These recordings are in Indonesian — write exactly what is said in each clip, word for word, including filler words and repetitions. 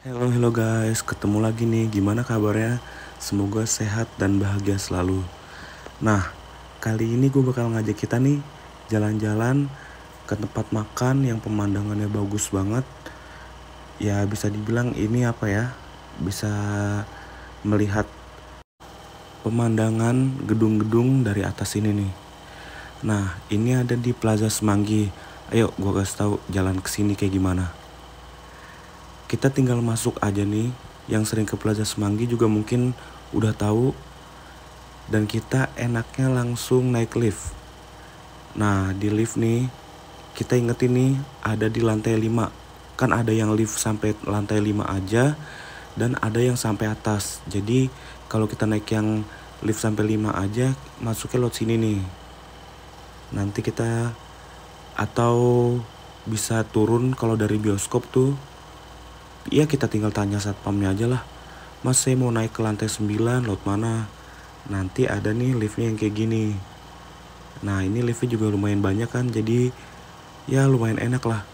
Halo halo guys, ketemu lagi nih. Gimana kabarnya? Semoga sehat dan bahagia selalu. Nah, kali ini gue bakal ngajak kita nih jalan-jalan ke tempat makan yang pemandangannya bagus banget. Ya bisa dibilang ini apa ya? Bisa melihat pemandangan gedung-gedung dari atas ini nih. Nah, ini ada di Plaza Semanggi. Ayo gue kasih tahu jalan ke sini kayak gimana. Kita tinggal masuk aja nih. Yang sering ke Plaza Semanggi juga mungkin udah tahu. Dan kita enaknya langsung naik lift. Nah, di lift nih kita ingetin nih ada di lantai lima. Kan ada yang lift sampai lantai lima aja dan ada yang sampai atas. Jadi kalau kita naik yang lift sampai lima aja, masuknya lewat sini nih. Nanti kita atau bisa turun kalau dari bioskop tuh. Iya, kita tinggal tanya satpamnya aja lah. Mas, saya mau naik ke lantai sembilan, lewat mana? Nanti ada nih liftnya yang kayak gini. Nah, ini liftnya juga lumayan banyak kan, jadi ya lumayan enak lah.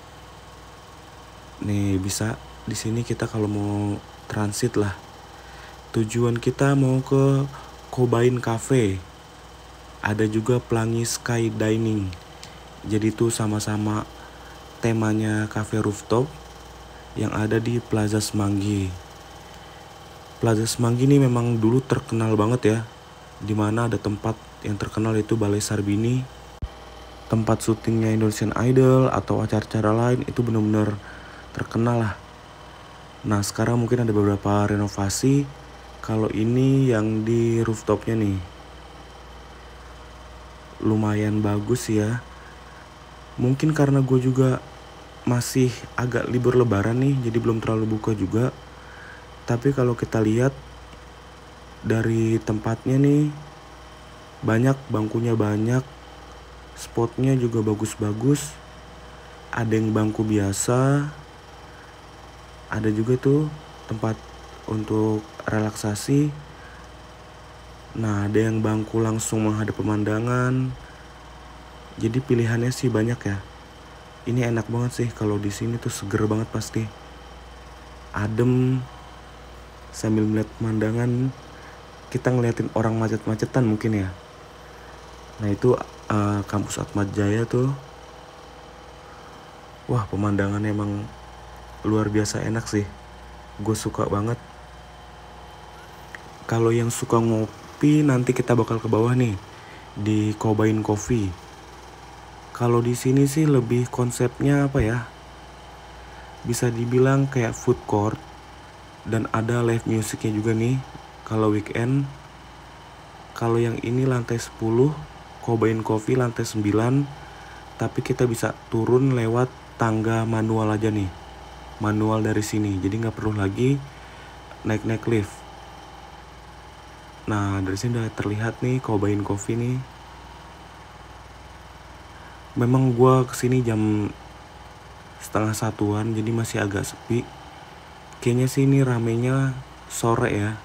Nih bisa di sini kita kalau mau transit lah. Tujuan kita mau ke Cobain Cafe. Ada juga Pelangi Sky Dining. Jadi tuh sama-sama temanya cafe rooftop yang ada di Plaza Semanggi. Plaza Semanggi ini memang dulu terkenal banget ya. Dimana ada tempat yang terkenal itu Balai Sarbini. Tempat syutingnya Indonesian Idol atau acara-acara lain itu benar-benar terkenal lah. Nah, sekarang mungkin ada beberapa renovasi. Kalau ini yang di rooftopnya nih lumayan bagus ya. Mungkin karena gue juga masih agak libur lebaran nih, jadi belum terlalu buka juga. Tapi kalau kita lihat dari tempatnya nih, banyak bangkunya, banyak spotnya juga bagus-bagus. Ada yang bangku biasa, ada juga tuh tempat untuk relaksasi. Nah, ada yang bangku langsung menghadap pemandangan. Jadi pilihannya sih banyak ya. Ini enak banget sih, kalau di sini tuh seger banget pasti. Adem sambil melihat pemandangan, kita ngeliatin orang macet-macetan mungkin ya. Nah, itu uh, kampus Atma Jaya tuh. Wah, pemandangannya emang luar biasa enak sih. Gue suka banget. Kalau yang suka ngopi, nanti kita bakal ke bawah nih di Cobain Coffee. Kalau di sini sih lebih konsepnya apa ya? Bisa dibilang kayak food court dan ada live musiknya juga nih kalau weekend. Kalau yang ini lantai sepuluh, Cobain Coffee lantai sembilan, tapi kita bisa turun lewat tangga manual aja nih. Manual dari sini, jadi nggak perlu lagi naik-naik lift. Nah, dari sini udah terlihat nih Cobain Coffee nih. Memang gue kesini jam setengah satuan, jadi masih agak sepi. Kayaknya sih ini ramenya sore ya.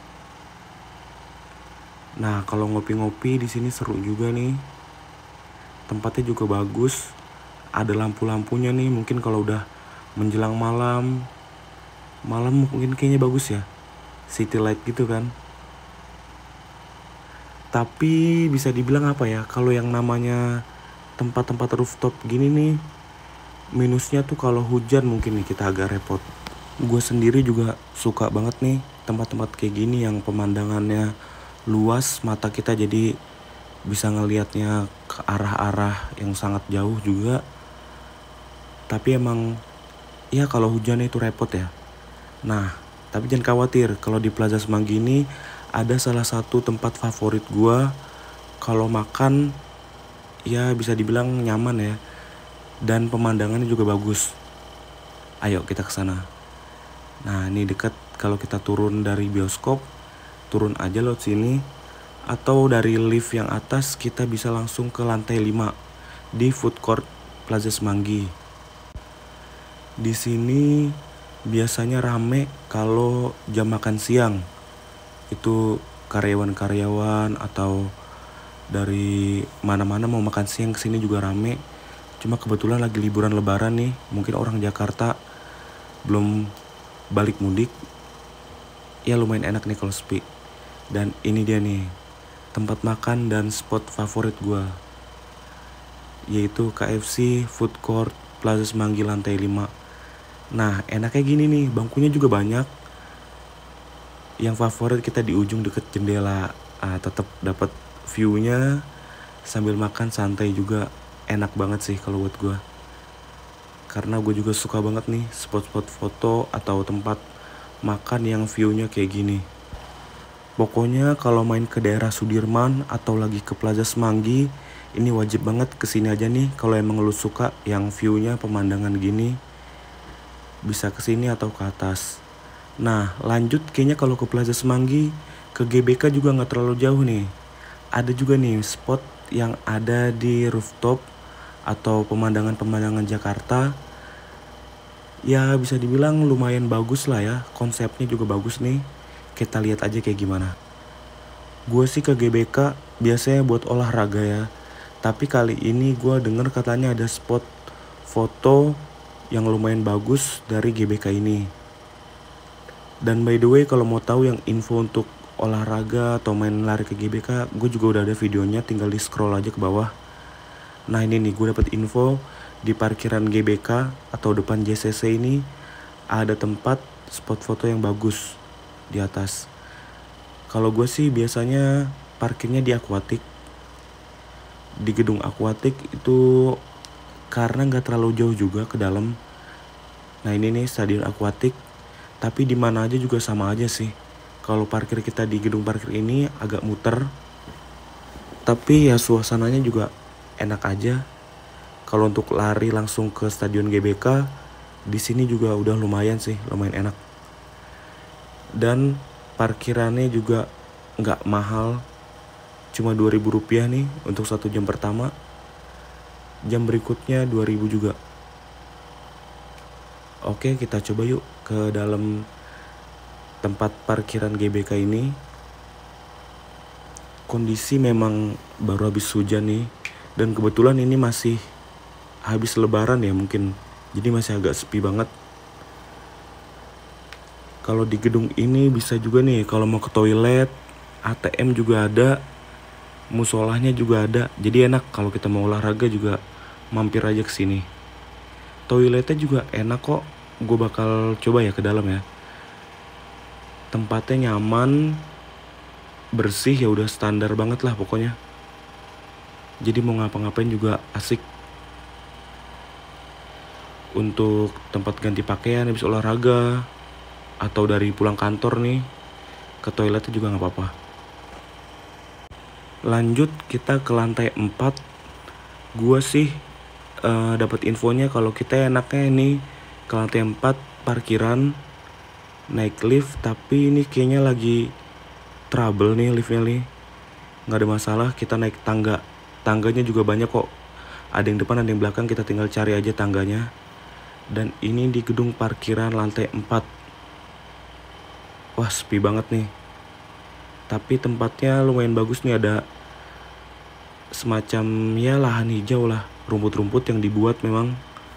Nah, kalau ngopi-ngopi di sini seru juga nih. Tempatnya juga bagus. Ada lampu-lampunya nih, mungkin kalau udah menjelang malam. Malam mungkin kayaknya bagus ya. City light gitu kan. Tapi bisa dibilang apa ya, kalau yang namanya tempat-tempat rooftop gini nih, minusnya tuh kalau hujan mungkin nih kita agak repot. Gue sendiri juga suka banget nih tempat-tempat kayak gini yang pemandangannya luas, mata kita jadi bisa ngelihatnya ke arah-arah yang sangat jauh juga. Tapi emang ya kalau hujan itu repot ya. Nah, tapi jangan khawatir, kalau di Plaza Semanggi ini ada salah satu tempat favorit gue. Kalau makan ya bisa dibilang nyaman ya, dan pemandangannya juga bagus. Ayo kita ke sana. Nah, ini dekat, kalau kita turun dari bioskop, turun aja lewat sini. Atau dari lift yang atas kita bisa langsung ke lantai lima di food court Plaza Semanggi. Di sini biasanya rame kalau jam makan siang. Itu karyawan-karyawan atau dari mana-mana mau makan siang kesini juga rame. Cuma kebetulan lagi liburan lebaran nih, mungkin orang Jakarta belum balik mudik, ya lumayan enak nih kalau sepi. Dan ini dia nih tempat makan dan spot favorit gue, yaitu K F C Food Court Plaza Semanggi lantai lima. Nah enaknya gini nih, bangkunya juga banyak. Yang favorit kita di ujung deket jendela, ah, tetap dapat view-nya sambil makan santai juga. Enak banget sih kalau buat gue, karena gue juga suka banget nih spot-spot foto atau tempat makan yang view-nya kayak gini. Pokoknya kalau main ke daerah Sudirman atau lagi ke Plaza Semanggi, ini wajib banget kesini aja nih. Kalau emang lu suka yang view-nya pemandangan gini, bisa kesini atau ke atas. Nah lanjut kayaknya kalau ke Plaza Semanggi, ke G B K juga gak terlalu jauh nih. Ada juga nih spot yang ada di rooftop atau pemandangan-pemandangan Jakarta. Ya bisa dibilang lumayan bagus lah ya, konsepnya juga bagus nih. Kita lihat aja kayak gimana. Gue sih ke G B K biasanya buat olahraga ya, tapi kali ini gue denger katanya ada spot foto yang lumayan bagus dari G B K ini. Dan by the way kalau mau tahu yang info untuk olahraga atau main lari ke G B K, gue juga udah ada videonya, tinggal di scroll aja ke bawah. Nah ini nih gue dapet info di parkiran G B K atau depan J C C ini ada tempat spot foto yang bagus di atas. Kalau gue sih biasanya parkirnya di Aquatic, di gedung Aquatic itu, karena nggak terlalu jauh juga ke dalam. Nah ini nih stadion Aquatic, tapi di mana aja juga sama aja sih. Kalau parkir kita di gedung parkir ini agak muter, tapi ya suasananya juga enak aja. Kalau untuk lari langsung ke stadion G B K, di sini juga udah lumayan sih, lumayan enak. Dan parkirannya juga nggak mahal, cuma dua ribu rupiah nih untuk satu jam pertama. Jam berikutnya dua ribu juga. Oke kita coba yuk ke dalam tempat parkiran G B K ini. Kondisi memang baru habis hujan nih, dan kebetulan ini masih habis lebaran ya mungkin, jadi masih agak sepi banget. Kalau di gedung ini bisa juga nih kalau mau ke toilet, A T M juga ada, musolahnya juga ada. Jadi enak kalau kita mau olahraga juga mampir aja ke sini. Toiletnya juga enak kok. Gue bakal coba ya ke dalam ya. Tempatnya nyaman, bersih, ya udah standar banget lah pokoknya. Jadi mau ngapa-ngapain juga asik. Untuk tempat ganti pakaian habis olahraga, atau dari pulang kantor nih, ke toiletnya juga gak apa-apa. Lanjut kita ke lantai empat. Gua sih uh, dapat infonya kalau kita enaknya nih ke lantai empat parkiran, naik lift. Tapi ini kayaknya lagi trouble nih liftnya nih, gak ada masalah. Kita naik tangga, tangganya juga banyak kok. Ada yang depan ada yang belakang, kita tinggal cari aja tangganya. Dan ini di gedung parkiran lantai empat. Wah sepi banget nih, tapi tempatnya lumayan bagus nih. Ada semacam ya lahan hijau lah, rumput-rumput yang dibuat memang.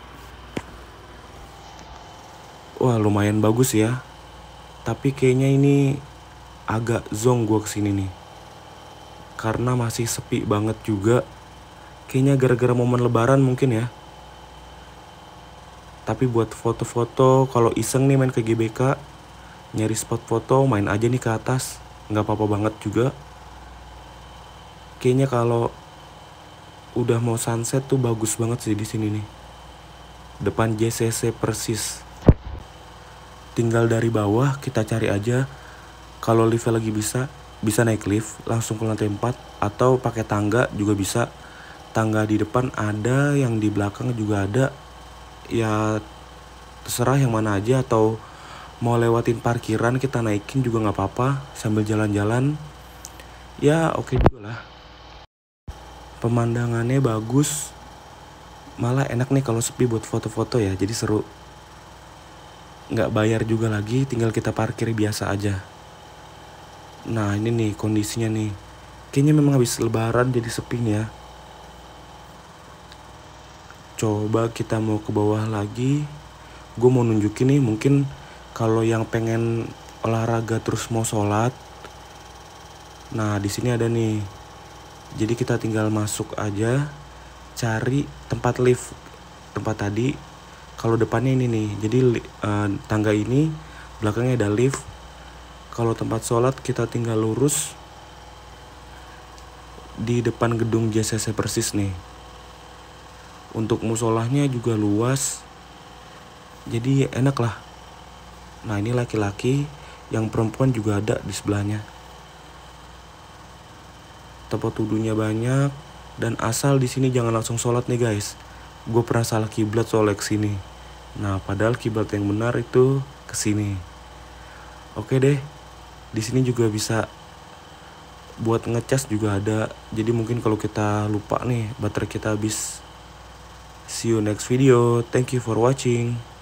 Wah lumayan bagus ya. Tapi kayaknya ini agak zonk gue kesini nih, karena masih sepi banget juga. Kayaknya gara-gara momen lebaran mungkin ya. Tapi buat foto-foto, kalau iseng nih main ke G B K, nyari spot foto, main aja nih ke atas, nggak apa-apa banget juga. Kayaknya kalau udah mau sunset tuh bagus banget sih di sini nih. Depan J C C persis. Tinggal dari bawah kita cari aja. Kalau liftnya lagi bisa, bisa naik lift langsung ke lantai empat, atau pakai tangga juga bisa. Tangga di depan ada, yang di belakang juga ada. Ya terserah yang mana aja, atau mau lewatin parkiran kita naikin juga gak apa-apa sambil jalan-jalan. Ya oke juga lah. Pemandangannya bagus, malah enak nih kalau sepi buat foto-foto ya, jadi seru. Gak bayar juga lagi, tinggal kita parkir biasa aja. Nah ini nih kondisinya nih, kayaknya memang habis lebaran jadi sepi nih ya. Coba kita mau ke bawah lagi. Gue mau nunjukin nih, mungkin Kalau yang pengen olahraga terus mau sholat, nah di sini ada nih. Jadi kita tinggal masuk aja, cari tempat lift. Tempat tadi, kalau depannya ini nih. Jadi uh, tangga ini, belakangnya ada lift. Kalau tempat sholat kita tinggal lurus di depan gedung J C C persis nih. Untuk musolahnya juga luas, jadi enak lah. Nah ini laki-laki, yang perempuan juga ada di sebelahnya. Tempat wudhunya banyak, dan asal di sini jangan langsung sholat nih guys. Gue pernah salah kiblat soal kesini. Nah padahal kiblat yang benar itu kesini. Oke deh. Di sini juga bisa buat ngecas juga ada. Jadi mungkin kalau kita lupa nih baterai kita habis. See you next video. Thank you for watching.